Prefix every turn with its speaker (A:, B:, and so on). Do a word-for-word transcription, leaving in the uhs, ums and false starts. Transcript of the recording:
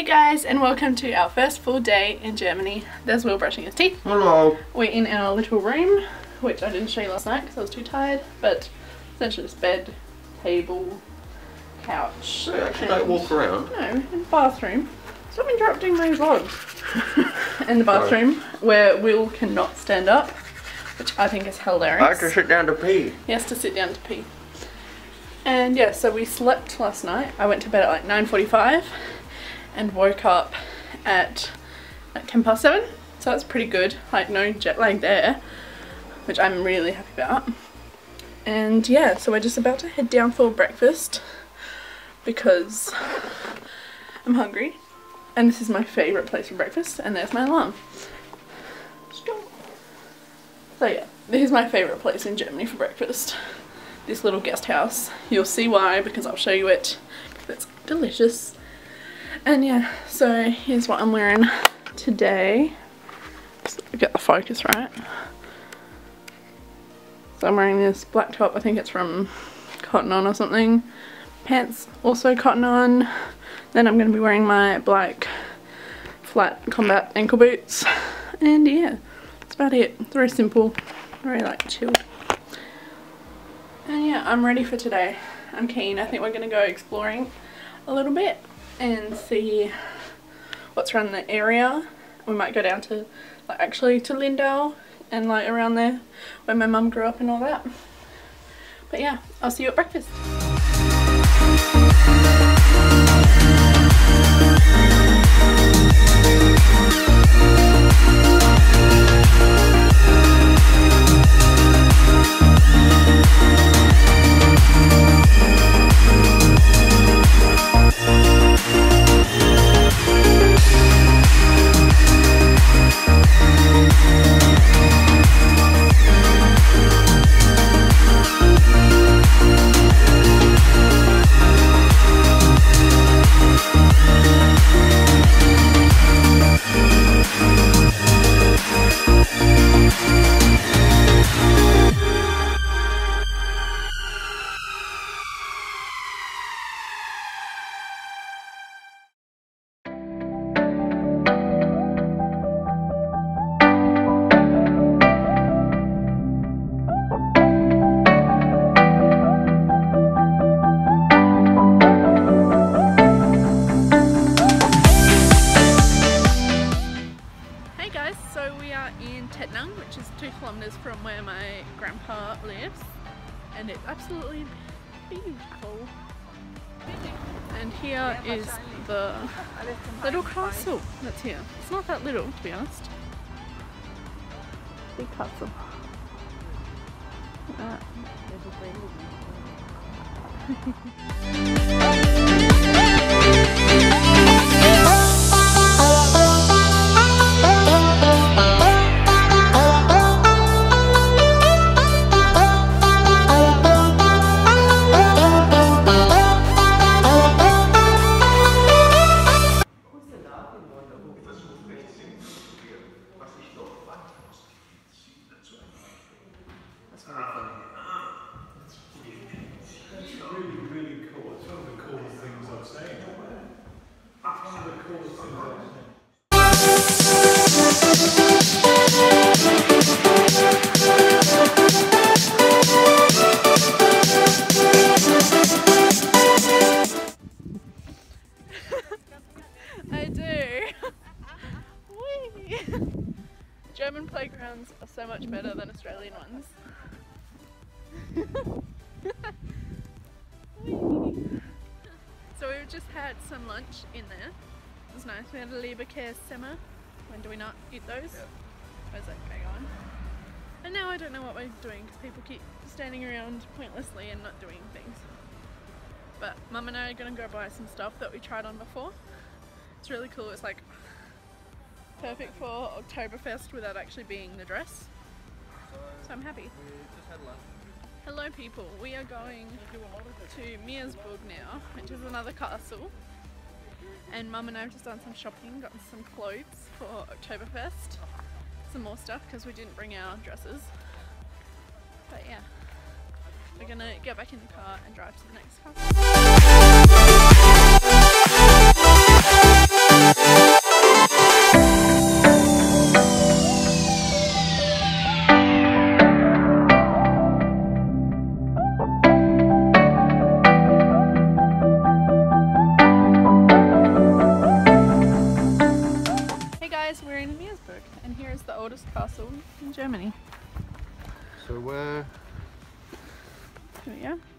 A: guys, and welcome to our first full day in Germany. There's Will brushing his teeth.
B: Hello.
A: We're in our little room, which I didn't show you last night because I was too tired, but essentially it's bed, table, couch.
B: So you actually don't walk around?
A: No, in the bathroom. Stop interrupting my vlog. In the bathroom, where Will cannot stand up, which I think is hilarious.
B: I have to sit down to pee.
A: He has to sit down to pee. And yeah, so we slept last night. I went to bed at like nine forty-five and woke up at like ten past seven. So that's pretty good, like no jet lag there, which I'm really happy about. And yeah, so we're just about to head down for breakfast because I'm hungry. And this is my favourite place for breakfast, and there's my alarm. Stop. So yeah, this is my favourite place in Germany for breakfast. This little guest house. You'll see why, because I'll show you it, because it's delicious. And yeah, so here's what I'm wearing today. Just get the focus right. So I'm wearing this black top, I think it's from Cotton On or something. Pants, also Cotton On. Then I'm going to be wearing my black flat combat ankle boots. And yeah, that's about it. It's very simple, very like chilled. And yeah, I'm ready for today. I'm keen. I think we're going to go exploring a little bit and see what's around the area. We might go down to, like, actually to Lindau and like around there where my mum grew up and all that. But yeah, I'll see you at breakfast. Which is two kilometers from where my grandpa lives, and it's absolutely beautiful. And here is the little castle that's here. It's not that little, to be honest. Big castle. Look at that. I do. Whee! German playgrounds are so much better than Australian ones. So we've just had some lunch in there. It was nice. We had a Leberkäse-Semmer. When do we not eat those? Yep. How's that going on? And now I don't know what we're doing because people keep standing around pointlessly and not doing things. But Mum and I are going to go buy some stuff that we tried on before. It's really cool. It's like perfect for Oktoberfest without actually being the dress. So I'm happy.
C: We just had lunch.
A: Hello people, we are going to Meersburg now, which is another castle. And Mum and I have just done some shopping, gotten some clothes for Oktoberfest. Some more stuff because we didn't bring our dresses. But yeah, we're gonna get back in the car and drive to the next castle. castle in Germany.
B: So where?
A: Here we go.